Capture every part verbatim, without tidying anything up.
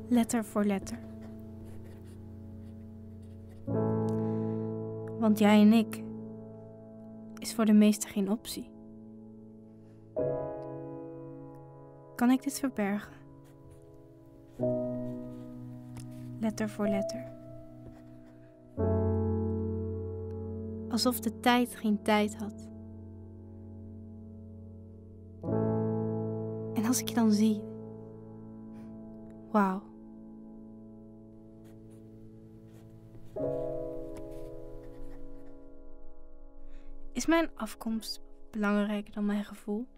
Letter voor letter. Want jij en ik is voor de meesten geen optie. Kan ik dit verbergen? Letter voor letter. Alsof de tijd geen tijd had. En als ik je dan zie, wauw. Is mijn afkomst belangrijker dan mijn gevoel?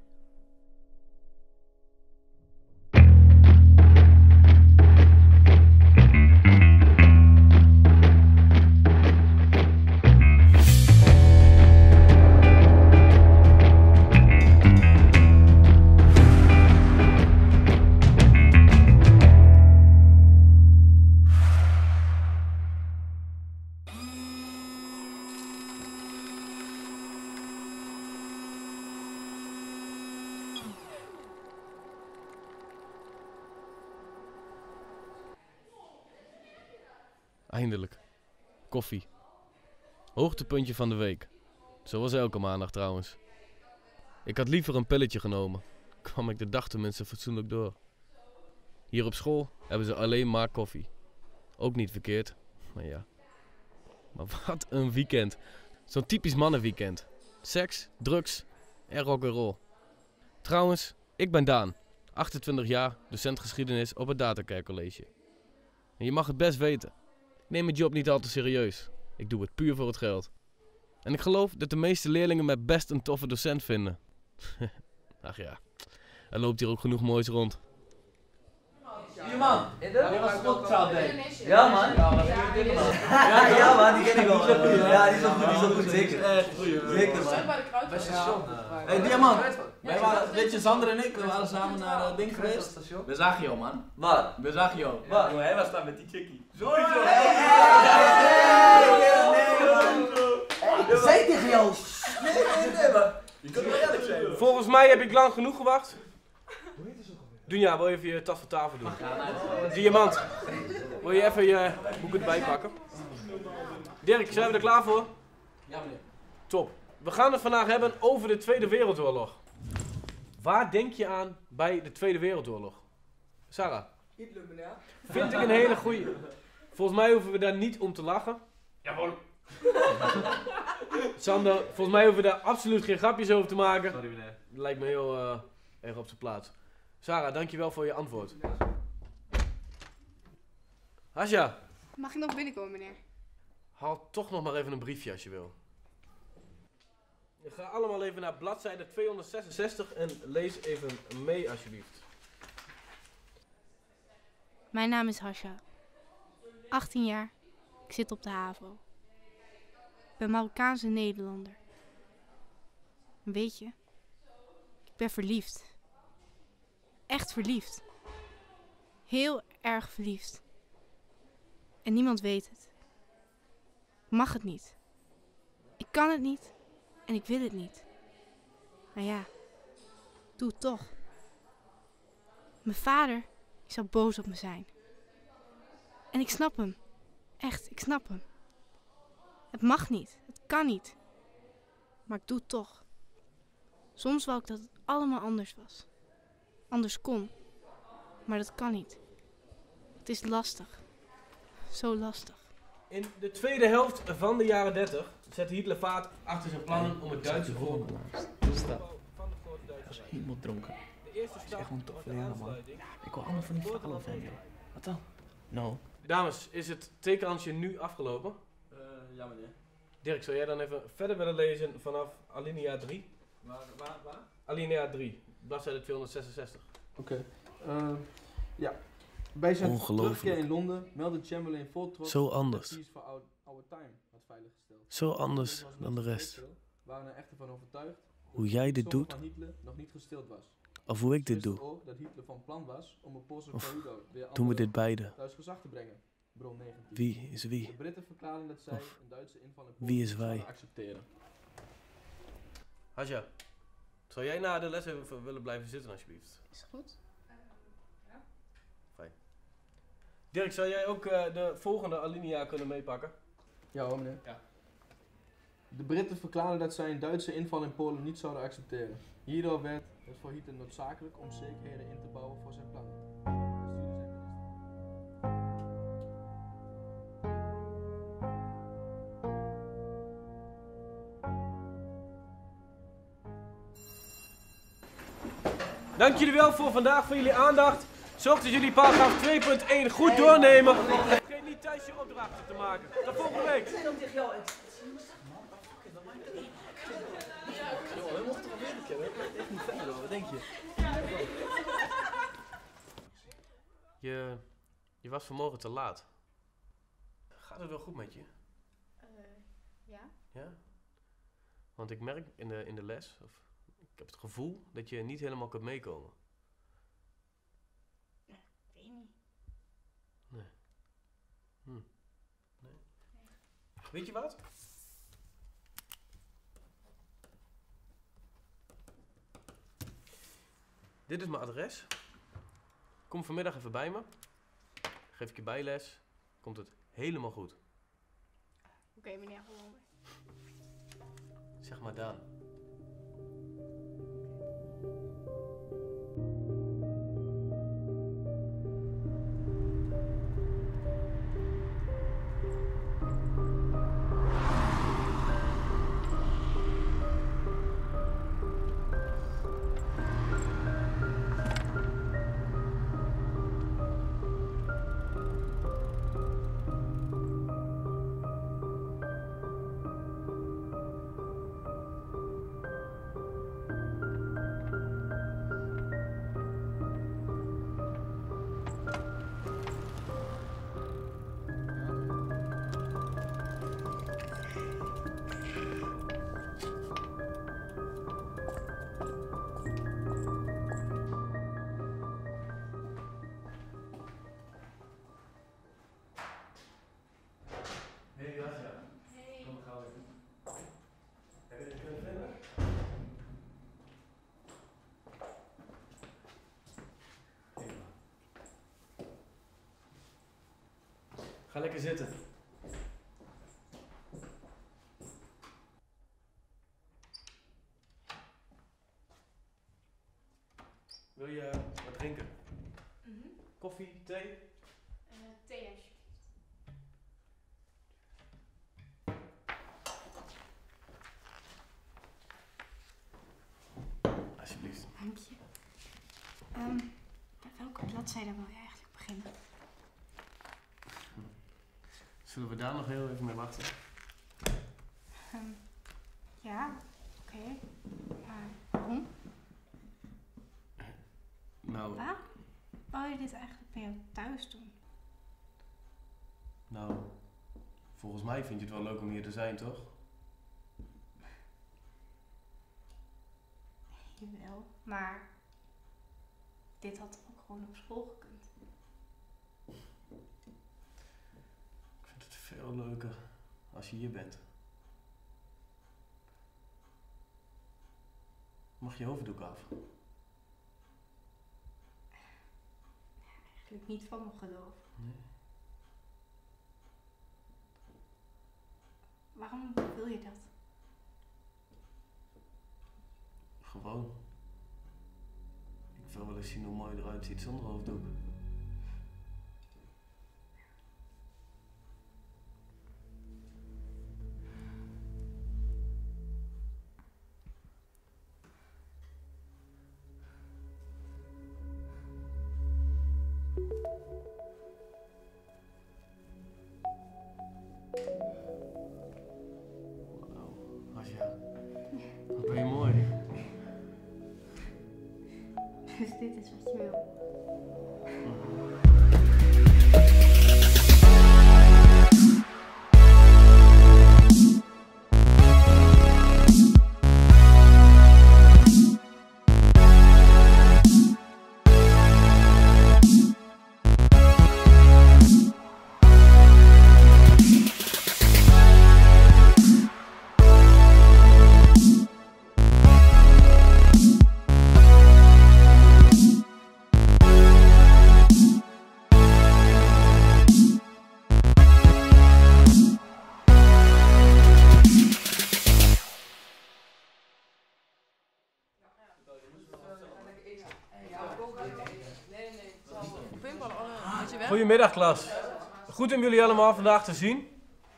Eindelijk. Koffie. Hoogtepuntje van de week. Zoals elke maandag trouwens. Ik had liever een pilletje genomen. Kwam ik de dag tenminste fatsoenlijk door. Hier op school hebben ze alleen maar koffie. Ook niet verkeerd, maar ja. Maar wat een weekend. Zo'n typisch mannenweekend. Seks, drugs en rock'n'roll. Trouwens, ik ben Daan. achtentwintig jaar, docent geschiedenis op het Datakerk College. En je mag het best weten. Ik neem mijn job niet al te serieus. Ik doe het puur voor het geld. En ik geloof dat de meeste leerlingen mij best een toffe docent vinden. Ach ja, er loopt hier ook genoeg moois rond. Ja man, dat was Spotchild Day. Ja man. Ja, ja man, die ken ik wel. Ja, die is wel goed, die is wel goed, zeker. Zeker man. Bij station. Hé Diamant, wij waren, weet je, Sander en ik, we waren samen naar het ding geweest. We zagen jou man. Waar? We zagen jou. Waar? Hij was daar met die chickie. Sowieso. Zei tegen jou. Nee, nee, nee, maar. Je kunt wel eerlijk zijn. Volgens mij heb ik lang genoeg gewacht. Dunja, wil je even je tas van tafel doen? Diamant, wil je even je boeken erbij pakken? Dirk, zijn we er klaar voor? Ja meneer. Top. We gaan het vandaag hebben over de Tweede Wereldoorlog. Waar denk je aan bij de Tweede Wereldoorlog? Sarah? Hitler meneer. Vind ik een hele goeie. Volgens mij hoeven we daar niet om te lachen. Jawel. Sander, volgens mij hoeven we daar absoluut geen grapjes over te maken. Sorry meneer. Dat lijkt me heel uh, erg op zijn plaats. Sarah, dankjewel voor je antwoord. Hasja, Mag ik nog binnenkomen, meneer? haal toch nog maar even een briefje als je wil. Ga allemaal even naar bladzijde tweehonderdzesenzestig en lees even mee alsjeblieft. Mijn naam is Hasja. achttien jaar. Ik zit op de HAVO. Ik ben Marokkaanse Nederlander. En weet je, ik ben verliefd. Echt verliefd. Heel erg verliefd. En niemand weet het. Ik mag het niet. Ik kan het niet. En ik wil het niet. Maar ja, doe het toch. Mijn vader zou boos op me zijn. En ik snap hem. Echt, ik snap hem. Het mag niet. Het kan niet. Maar ik doe het toch. Soms wou ik dat het allemaal anders was. Anders kon. Maar dat kan niet. Het is lastig. Zo lastig. In de tweede helft van de jaren dertig zette Hitler vaart achter zijn plannen om het Duitse volk Hoe is dat? Hij was helemaal dronken. De eerste is stap echt gewoon tof was voor de jou, man. afsluiting. Ik wil allemaal van die verhalen over hem, joh. Wat dan? Nou. Dames, is het tekenhandje nu afgelopen? Uh, ja meneer. Dirk, zou jij dan even verder willen lezen vanaf alinea drie? Waar, waar, waar? Alinea drie, bladzijde tweehonderdzesenzestig. Oké. Okay. Uh, ja. Bij zijn Ongelooflijk. terugkeer in Londen meldde Chamberlain vol trots Zo anders. dat Peace for Our, Our Time had veiliggesteld. Zo anders Was dan de rest. Israël waren er echter van overtuigd Hoe jij dit dat de doet, som van Hitler nog niet gestild was. of hoe ik dit Wisten doe, ook dat Hitler van plan was om een Poolse Of corridor weer doen we andere dit beide? Duits gezag te brengen. Bron negentien. Wie is De wie? Britten verklaarden dat zij Of een Duitse inval in wie is Polen wij? zouden accepteren. Hasja, zou jij na de les even willen blijven zitten alsjeblieft? Is goed? Fijn. Dirk, zou jij ook uh, de volgende alinea kunnen meepakken? Ja hoor, meneer. Ja. De Britten verklaarden dat zij een Duitse inval in Polen niet zouden accepteren. Hierdoor werd het voor Hitler noodzakelijk om zekerheden in te bouwen voor zijn plannen. Dank jullie wel voor vandaag, voor jullie aandacht. Zorg dat jullie paragraaf twee punt één goed doornemen. En vergeet niet thuis je opdrachten te maken. Tot volgende week. We mochten toch wel werken, we hebben echt niet verder, wat denk je? Je, je was vanmorgen te laat. Gaat het wel goed met je? Uh, ja? Ja? Want ik merk in de, in de les, of ik heb het gevoel dat je niet helemaal kunt meekomen. Ik weet niet. Nee. Hm. Nee. Nee. Weet je wat? Dit is mijn adres. Kom vanmiddag even bij me. Geef ik je bijles. Komt het helemaal goed. Oké, okay, meneer Hollander. Zeg maar Daan. Ga lekker zitten. Wil je wat drinken? Mm-hmm. Koffie, thee? Uh, thee alsjeblieft. Alsjeblieft. Dank je. Um, met welke bladzijde wil je eigenlijk beginnen? Zullen we daar nog heel even mee wachten? Um, ja, oké. Okay. Maar waarom? Nou, Waar? Wou je dit eigenlijk bij jou thuis doen? nou, volgens mij vind je het wel leuk om hier te zijn, toch? Jawel, maar dit had ook gewoon op school gekund. Ik vind het veel leuker als je hier bent. Mag je hoofddoek af? Eigenlijk niet van me geloof. Nee. Waarom wil je dat? Gewoon. Ik wil wel eens zien hoe mooi je eruit ziet zonder hoofddoek. Wat ben je mooi. Dus dit is wat je wil. Goedemiddag klas. Goed om jullie allemaal vandaag te zien.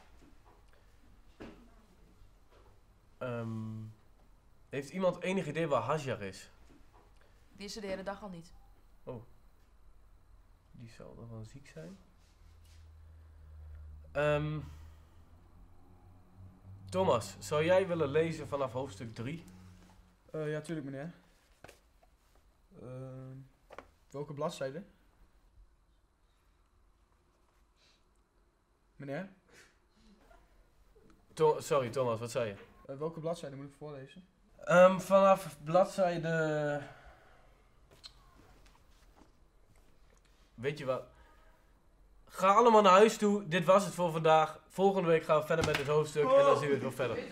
Um, heeft iemand enig idee waar Hajar is? Die is er de hele dag al niet. Oh. Die zal dan wel ziek zijn. Um, Thomas, zou jij willen lezen vanaf hoofdstuk drie? Uh, ja, tuurlijk meneer. Uh, welke bladzijde? Meneer? To Sorry Thomas, wat zei je? Uh, welke bladzijde moet ik voorlezen? Um, vanaf bladzijde... Weet je wat? Ga allemaal naar huis toe. Dit was het voor vandaag. Volgende week gaan we verder met dit hoofdstuk en dan zien we het wel verder.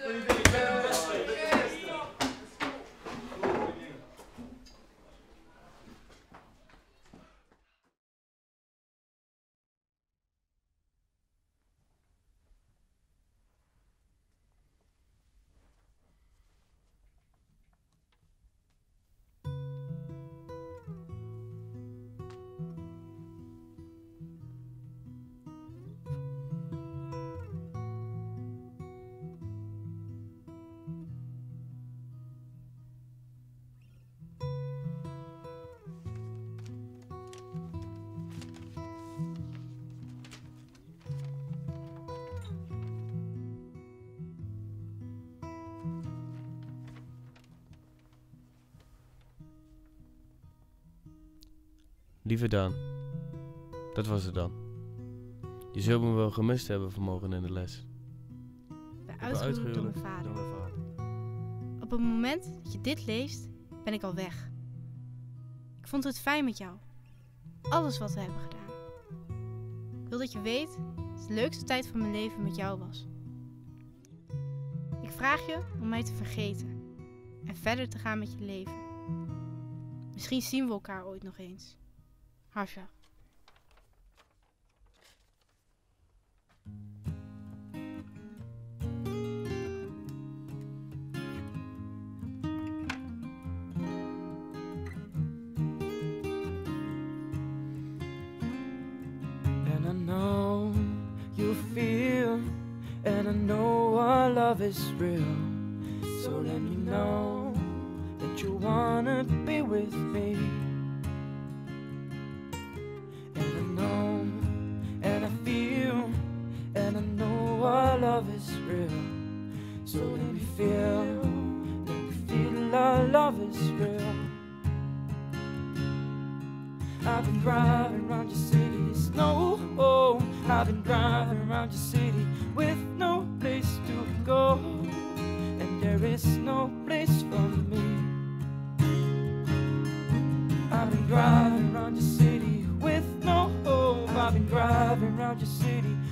Lieve Daan, dat was het dan. Je zult me wel gemist hebben vanmorgen in de les. Ik ben uitgehuwelijkd door mijn vader. Door mijn vader. Op het moment dat je dit leest, ben ik al weg. Ik vond het fijn met jou. Alles wat we hebben gedaan. Ik wil dat je weet dat het de leukste tijd van mijn leven met jou was. Ik vraag je om mij te vergeten en verder te gaan met je leven. Misschien zien we elkaar ooit nog eens. Hajar. And I know you feel, and I know our love is real. So let me know that you wanna be with me. Love is real, so let me feel, let me feel our love is real. I've been driving around your city, it's no home. I've been driving around your city with no place to go, and there is no place for me. I've been driving around your city with no home. I've been driving around your city